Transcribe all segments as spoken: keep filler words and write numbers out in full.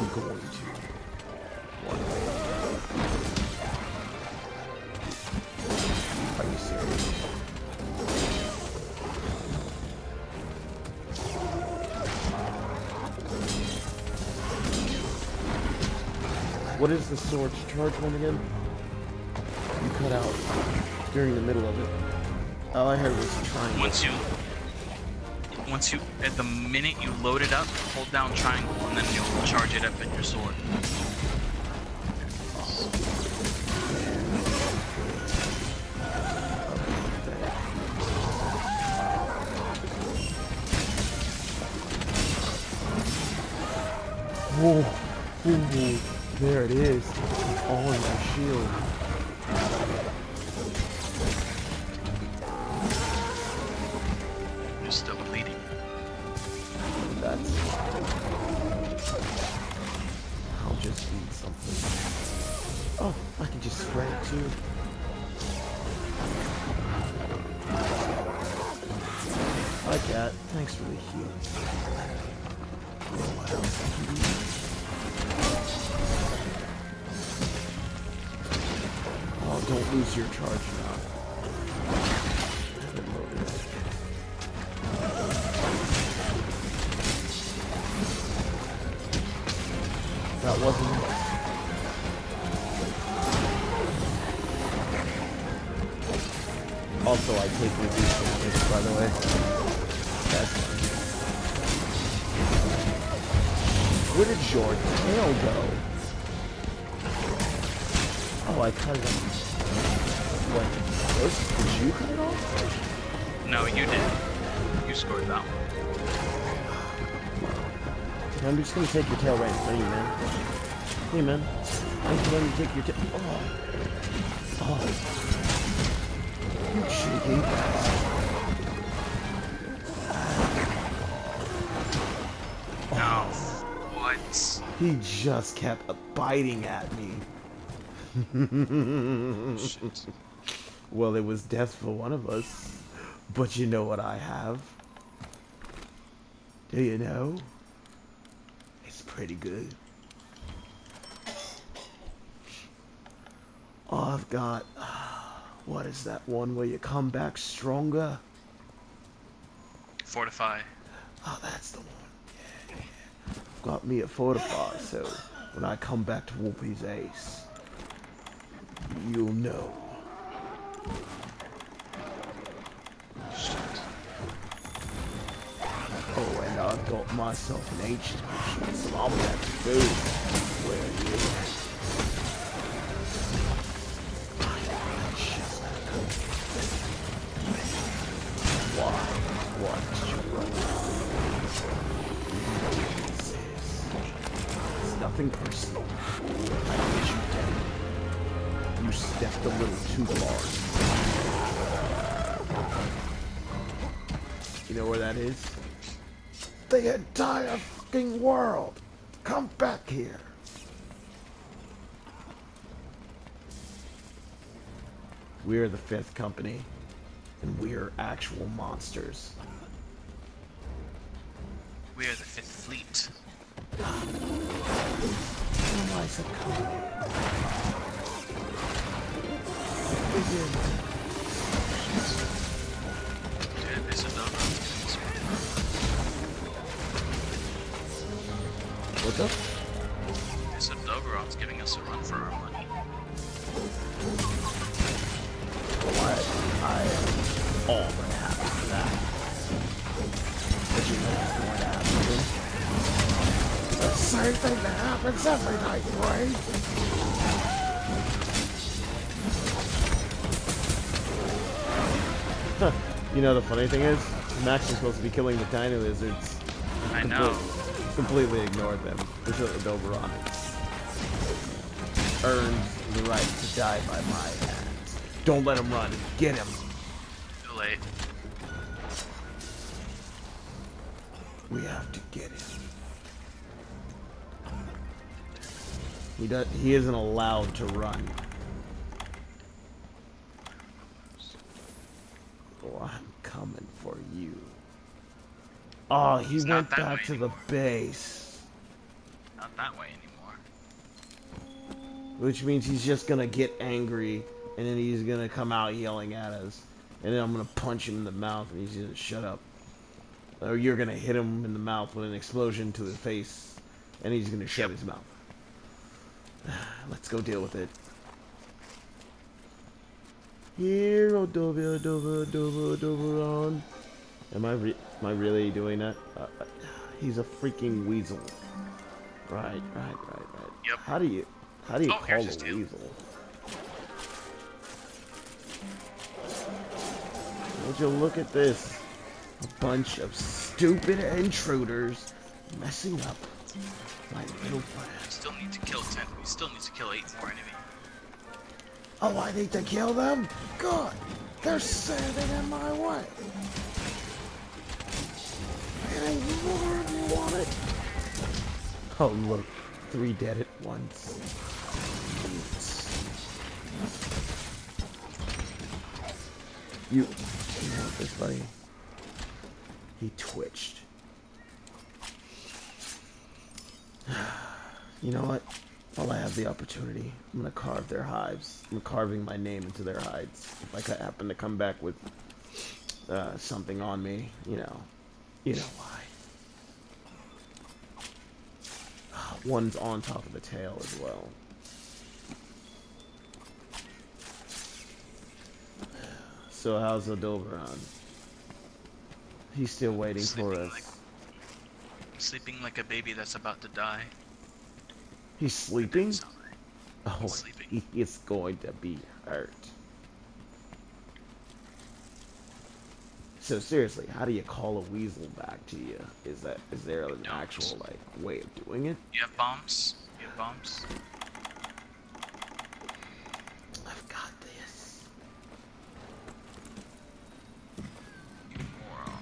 I'm going to. One way. Are you serious? What is the sword's charge one again? You cut out during the middle of it. All I heard was triangle. Once you, once you, at the minute you load it up, hold down triangle, and then you'll charge it up in your sword. Whoa, ooh, there it is. It's all in my shield. You're still bleeding. That's... I'll just eat something. Oh, I can just spray it too. Hi, cat. Thanks for the heal. What else I can eat? Oh, don't lose your charge now. Haven't loaded it. That wasn't it. Also, I take reduced damage, by the way. That's fine. Where did your tail go? Oh, I cut it off. What? This? Did you cut it off? No, you did. You scored that one. I'm just gonna take your tail right in front of you, man. Hey, man. I'm just gonna take your tail. Oh. Oh. You cheeky bastard. No. What? He just kept biting at me. Shit. Well, it was death for one of us. But you know what I have? Do you know? It's pretty good. Oh, I've got... What is that one where you come back stronger? Fortify. Oh, that's the one. Yeah, yeah. I've got me a Fortify, so when I come back to whoop his ace, you'll know. Shit. Oh, and I've got myself an ancient potion, so I'm back to food. Where are you? Why? Why did you run? It's nothing personal. I need you dead. You stepped a little too far. You know where that is? The entire fucking world! Come back here! We're the Fifth Company, and we're actual monsters. We are the Fifth Fleet. Am I succumbing? Begin. Dude, there's a dog. What's up? There's a Doggeron's giving us a run for our money. Well, I, I am all but happy for that. But you know what's going to happen? The same thing that happens every night, right? Huh. You know the funny thing is, Max is supposed to be killing the tiny lizards. I know. Completely ignored them. This is Doberon earned the right to die by my hands. Don't let him run. Get him. Too late. We have to get him. He does. He isn't allowed to run. Oh, I'm coming for you. Oh, he He's not went that back way to the base. not that way anymore. Which means he's just gonna get angry, and then he's gonna come out yelling at us. And then I'm gonna punch him in the mouth, and he's gonna shut up. Or you're gonna hit him in the mouth with an explosion to his face, and he's gonna shut Yep. his mouth. Let's go deal with it. Here, Odova, Odova, Odova, Odoveron. Am I re am I really doing that? Uh, uh, he's a freaking weasel. Right, right, right, right. Yep. How do you how do you Oh, call here's a his tail. weasel? Would you look at this? A bunch of stupid intruders messing up my little plan. We still need to kill ten. We still need to kill eight more enemies. Oh, I need to kill them? God, they're standing in my way. There ain't more if you want it. Oh, look, three dead at once. You, you want this, buddy? He twitched. You know what? While I have the opportunity, I'm gonna carve their hides. I'm carving my name into their hides. If I happen to come back with uh, something on me, you know, you know why. One's on top of the tail as well. So how's Odoveron? He's still waiting for Sleeping us. like- Sleeping like a baby that's about to die. He's sleeping? Sound right. Oh, He's sleeping. he is going to be hurt. So seriously, how do you call a weasel back to you? Is that is there an don't. actual like way of doing it? You have bombs? You have bombs? I've got this. You moron.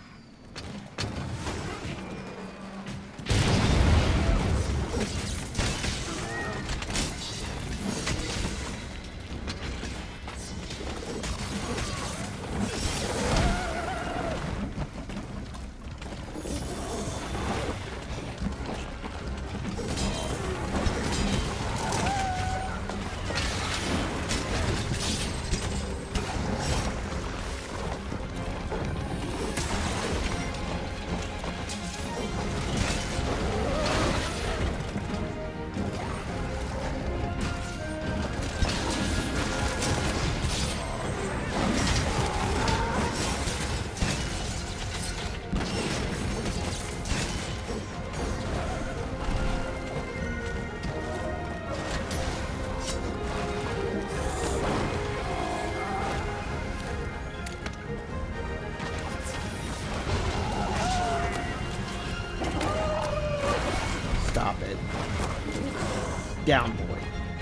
Stop it. Down, boy.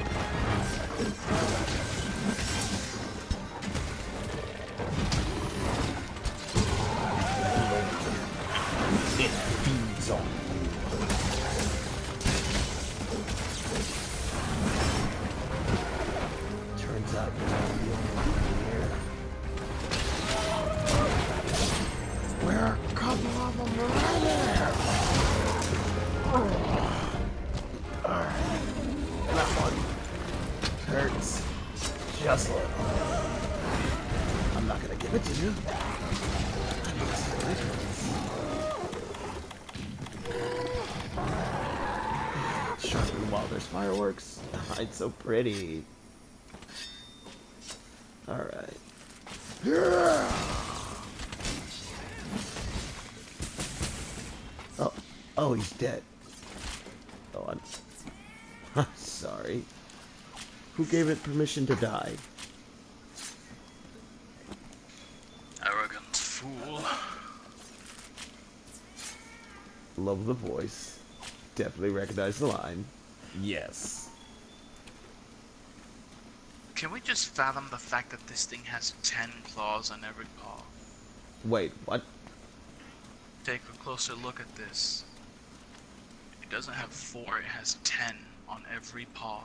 It feeds on you. Turns out you're not the only one here. Where are a couple of them right there? Alright. That one hurts just a little. I'm not gonna give it to you. I need to see what it hurts. Sharpen while there's fireworks. It's so pretty. Alright. Yeah! Oh, oh, he's dead. Oh, I'm sorry. Who gave it permission to die? Arrogant fool. Love the voice. Definitely recognize the line. Yes. Can we just fathom the fact that this thing has ten claws on every paw? Wait, what? Take a closer look at this. It doesn't have four, it has ten on every paw.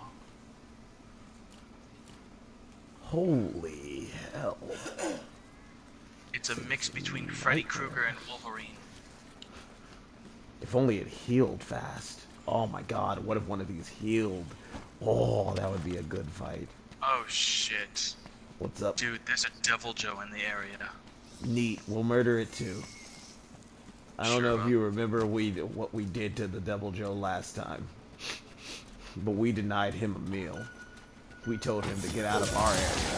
Holy hell. It's a mix between Freddy Krueger and Wolverine. If only it healed fast. Oh my god, what if one of these healed? Oh, that would be a good fight. Oh shit. What's up? Dude, there's a Devil Joe in the area. Neat, we'll murder it too. I don't Sure know if will. you remember we what we did to the Devil Joe last time. But we denied him a meal. We told him to get out of our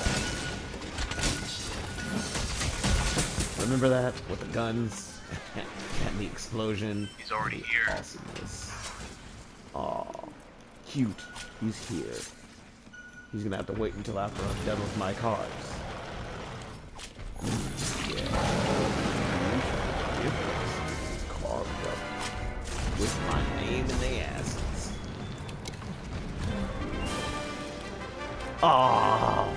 area. Remember that? With the guns and the explosion. He's already the here. Awesomeness. Aw, cute. He's here. He's gonna have to wait until after I've done with my cards. Mm, yeah. Carved up with my name in the assets. Ah,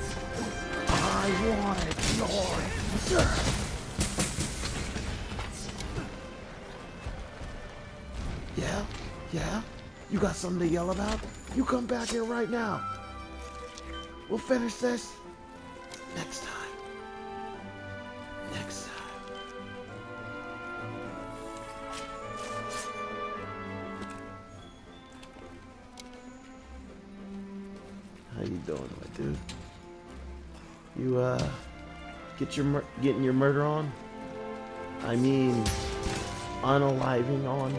I want it, Lord. Yeah, yeah. You got something to yell about? You come back here right now. We'll finish this next time. Next time. How you doing, my dude? You uh, get your mur getting your murder on? I mean, unaliving on?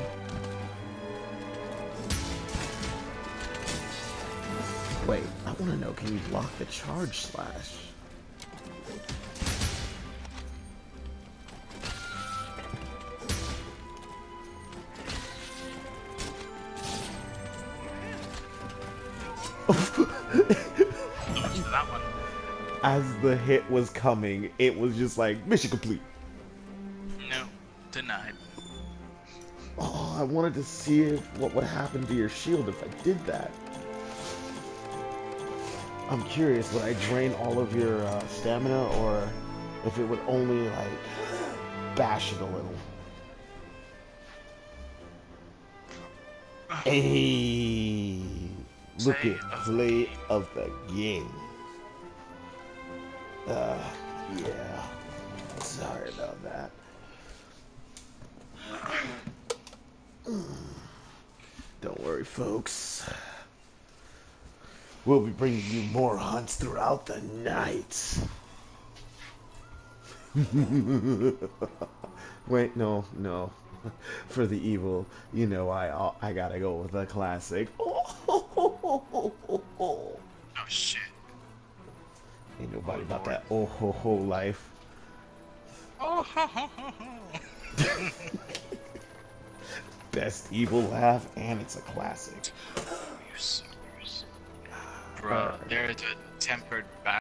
Wait, I want to know, can you block the charge slash? That one. As the hit was coming, it was just like, mission complete. No. Denied. Oh, I wanted to see if, what would happen to your shield if I did that. I'm curious, would I drain all of your uh, stamina, or if it would only, like, bash it a little? Hey, look Play at of play of the game. Uh, yeah. Sorry about that. Don't worry, folks. We'll be bringing you more hunts throughout the night. Wait, no, no. For the evil, you know, I I gotta go with the classic. Oh shit. Ain't nobody about that oh ho ho life. Oh ho ho ho ho. Best evil laugh, and it's a classic. You suckers. Bruh, there's a tempered back.